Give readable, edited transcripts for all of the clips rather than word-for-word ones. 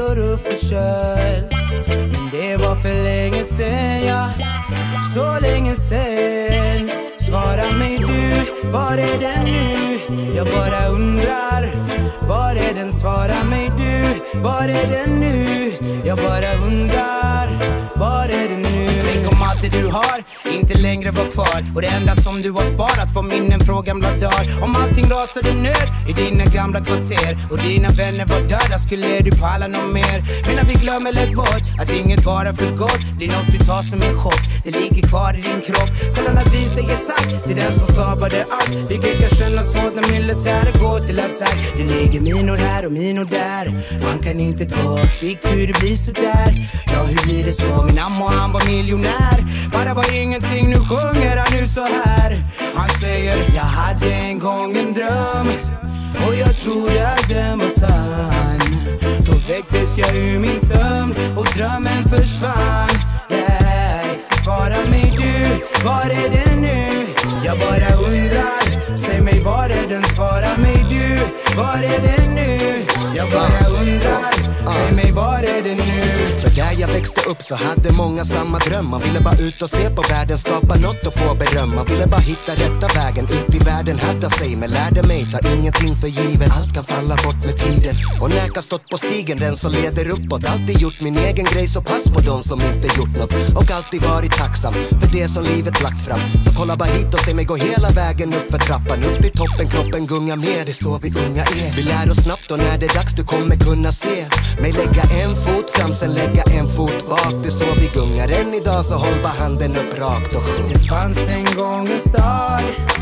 och ruff och köl. Men det var för länge sen, ja, så länge sen. Svara mig du, var är den nu? Jag bara undrar, var är den? Svara mig du, var är den nu? Jag bara undrar, var är den nu? Tänk om allt det du har inte längre var kvar, och det enda som du har sparat var minnen från gamla dagar. Om allting rasade ner i dina gamla kvarter och dina vänner var döda, skulle du palla någon mer? Men när vi glömmer lätt bort att inget bara för gott blir något du tar som en chock. Det ligger kvar i din kropp. Sällan att vi säger tack till den som skapade allt, vilket kan kännas svårt när militären går till attack. Det ligger minor här och minor där, man kan inte gå. Fick du det blir så där? Ja, hur blir det så? Min mamma, han var miljonär, bara var ingenting, nu sjunger han ut så här. Han säger, jag hade en gång en dröm och jag trodde att den var sann. Så väcktes jag ur min sömn och drömmen försvann. Yeah. Svara mig du, var är den nu? Jag bara undrar, säg mig var är den? Svara mig du, var är den nu? Jag bara undrar, säg mig var är den nu? För där jag växte upp så hade många samma dröm. Man ville bara ut och se på världen, skapa något och få beröm. Man ville bara hitta rätta vägen ut i världen, hävda sig. Men lärde mig, ta ingenting för givet. Allt kan falla bort med tiden, och näka stått på stigen, den som leder uppåt. Alltid gjort min egen grej, så pass på de som inte gjort något. Och alltid varit tacksam för det som livet lagt fram. Så kolla bara hit och se mig gå hela vägen upp för trappan. Upp till toppen, kroppen gungar med, det är så vi unga är. Vi lär oss snabbt och när det är dags du kommer kunna se mig lägga en fot fram, sen lägga en fot bak. Det är så vi gungar än idag, så håll bara handen upp rakt och sjung. Det fanns en gång en stad,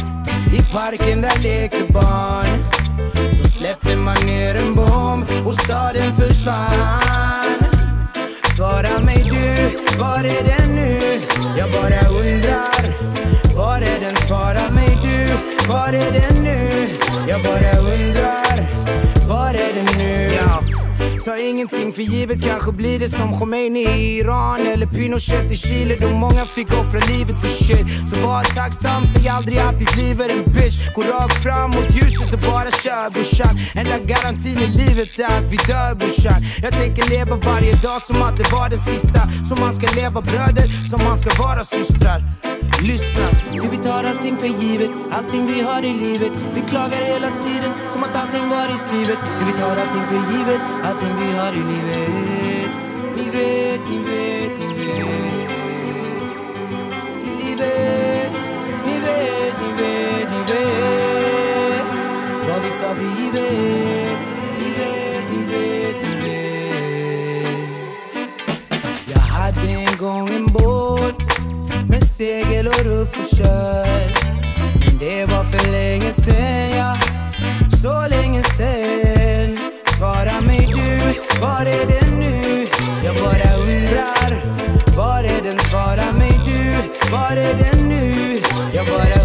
i parken där lekte barn. Så släppte man ner en bomb och staden försvann. Svara mig du, var är den nu? Jag bara undrar, var är den? Svara mig du, var är den nu? Jag bara undrar, var är den nu? Ja. Ta ingenting för givet, kanske blir det som Khomeini i Iran eller Pinochet i Chile, då många fick offra livet för shit. Så var tacksam, säg aldrig att ditt liv är en bitch. Gå rakt fram mot ljuset och bara kör brorsan. Enda garantin i livet är att vi dör brorsan. Jag tänker leva varje dag som att det var den sista. Som man ska leva bröder, som man ska vara systrar. Lyssna, hur vi tar allting för givet, allting vi har i livet. Vi klagar hela tiden, som att allting var i skrivet. Hur vi tar allting för givet, allting vi har i livet. Ni vet, ni vet, ni vet. I livet, ni vet, ni vet, ni vet. Vad vi tar för givet, ni vet, ni vet, ni vet. Jag hade en gång en båt med segel och ruff och köl. Men det var för länge sen, ja, så länge sen. Svara mig du, var är den nu? Jag bara undrar, var är den? Svara mig du, var är den nu? Jag bara